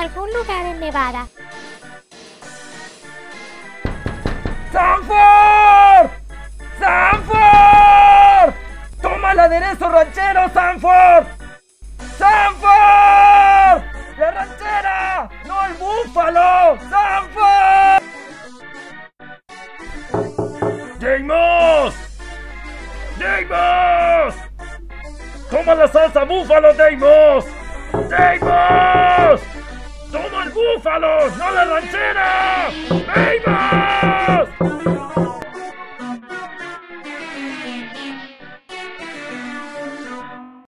algún lugar en Nevada. ¡Sanford! ¡Sanford! ¡Toma el aderezo ranchero, Sanford! ¡Sanford! ¡La ranchera! ¡No el búfalo! ¡Sanford! ¡Deimos! ¡Deimos! ¡Toma la salsa búfalo, Deimos! ¡Deimos! ¡Toma el búfalo! ¡No la ranchera! ¡Deimos!